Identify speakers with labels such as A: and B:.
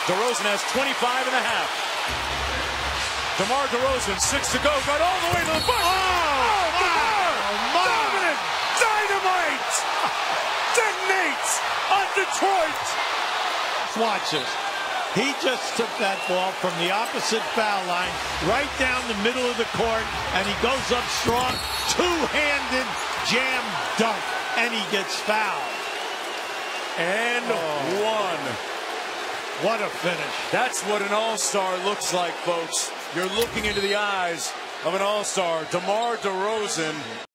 A: DeRozan has 25 and a half. DeMar DeRozan, 6 to go, got all the way to the bucket. DeMar! Dominant! Dynamite! Detonates on Detroit!
B: Watch this. He just took that ball from the opposite foul line, right down the middle of the court, and he goes up strong, two-handed jam dunk, and he gets fouled.
A: And one.
B: What a finish.
A: That's what an all-star looks like, folks. You're looking into the eyes of an all-star, DeMar DeRozan.